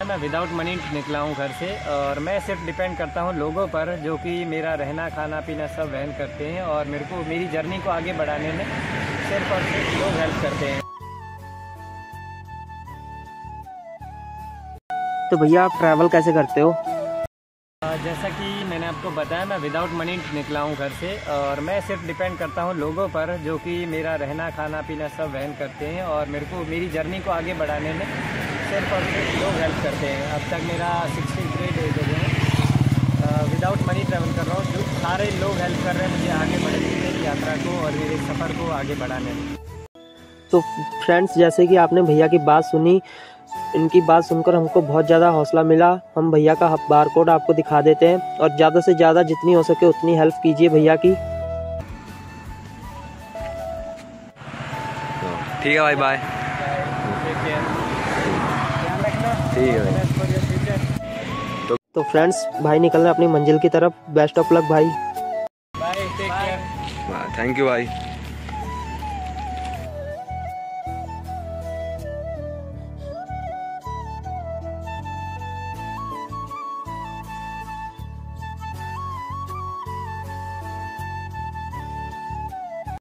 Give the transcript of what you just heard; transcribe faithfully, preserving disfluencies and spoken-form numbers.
मैं without money निकला हूँ घर से और मैं सिर्फ डिपेंड करता हूँ लोगों पर जो कि मेरा रहना खाना पीना सब वहन करते हैं और मेरे को मेरी जर्नी को आगे बढ़ाने में सिर्फ और सिर्फ लोग हेल्प करते हैं। तो भैया आप ट्रैवल कैसे करते हो? जैसा कि मैंने आपको बताया, मैं विदाउट मनी निकला हूँ घर से और मैं सिर्फ डिपेंड करता हूँ लोगों पर जो कि मेरा रहना खाना पीना सब वहन करते हैं और मेरे को मेरी जर्नी को आगे बढ़ाने में सिर्फ और सिर्फ लोग हेल्प करते हैं। अब तक मेरा सिक्सटी ग्रेड एज हो गया है, विदाउट मनी ट्रैवल कर रहा हूँ। जो सारे लोग हेल्प कर रहे हैं मुझे आगे बढ़ने की यात्रा को और मेरे सफ़र को आगे बढ़ाने में। तो फ्रेंड्स, जैसे कि आपने भैया की बात सुनी, इनकी बात सुनकर हमको बहुत ज़्यादा हौसला मिला। हम भैया का बार कोड आपको दिखा देते हैं और ज़्यादा से ज़्यादा जितनी हो सके उतनी हेल्प कीजिए भैया की। ठीक है भाई, बाय। ठीक है। तो, तो फ्रेंड्स, भाई निकल रहे अपनी मंजिल की तरफ। बेस्ट ऑफ लक भाई। Bye, take care. Thank you भाई।